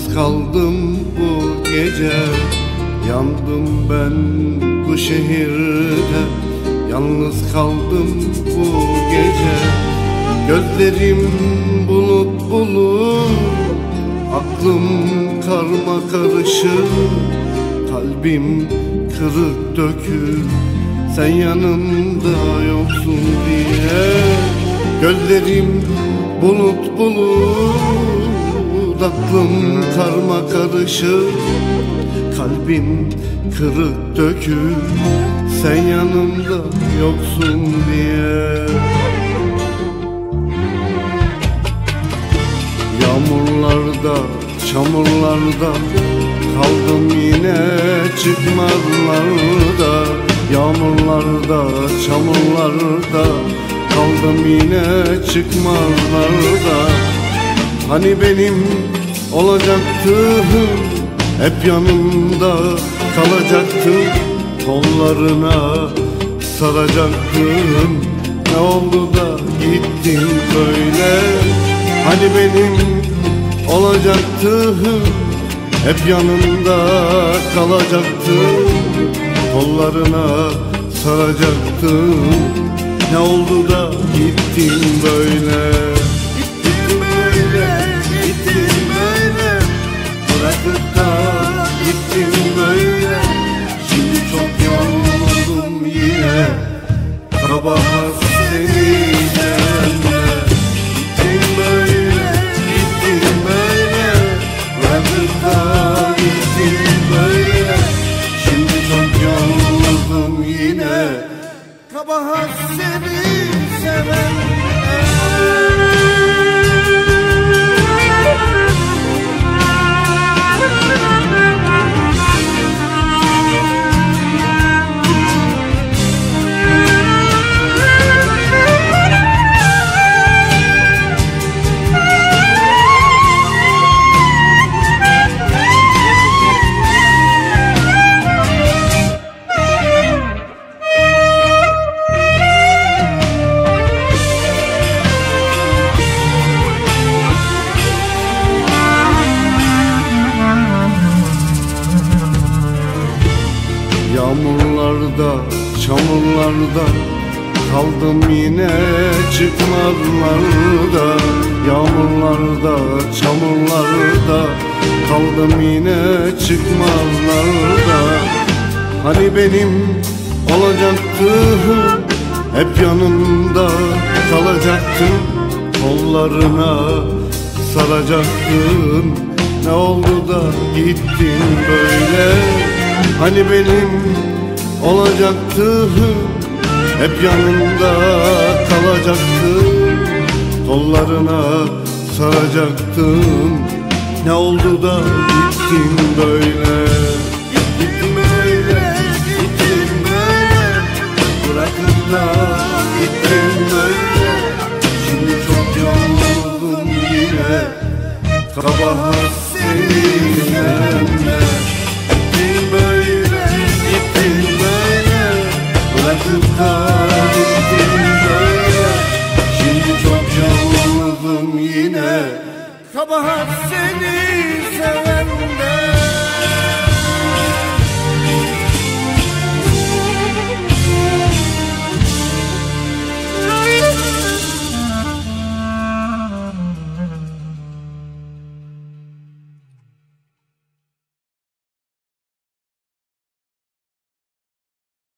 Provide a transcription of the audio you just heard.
kaldım bu gece. Yandım ben bu şehirde, yalnız kaldım bu gece. Gözlerim bulut bulut, aklım karma karışık, kalbim kırık dökük, sen yanımda yoksun diye. Gözlerim bulut bulut, aklım karma karışık, kalbim kırık dökük, sen yanımda yoksun diye. Yağmurlarda, çamurlarda kaldım yine çıkmazlarda. Yağmurlarda, çamurlarda kaldım yine çıkmazlarda. Hani benim olacaktın, hep yanımda kalacaktın, kollarına saracaktın. Ne oldu da gittin böyle? Hani benim olacaktın, hep yanımda kalacaktın, kollarına saracaktın. Ne oldu da gittin böyle? Gittin böyle, gittin böyle, bırakıp da gittin böyle. Şimdi çok yoruldum yine, kabahat senin elinde. Gittin böyle, gittin böyle, bırakıp da gittin böyle. Şimdi çok yoruldum yine, kabahat seni seven. Yağmurlarda, çamurlarda kaldım yine çıkmazlarda. Yağmurlarda, çamurlarda kaldım yine çıkmazlarda. Hani benim olacaktın, hep yanımda kalacaktın, kollarına saracaktın. Ne oldu da gittin böyle? Hani benim olacaktın, hep yanımda kalacaktın, kollarına saracaktın. Ne oldu da gittin böyle? Gittin böyle, gittin böyle, bırakıp da gittin böyle. Şimdi çok yoruldum yine, kabahat senin elinde. Gittin böyle, gittin böyle, bırakıp da gittin böyle. Şimdi çok yoruldum yine, kabahat senin.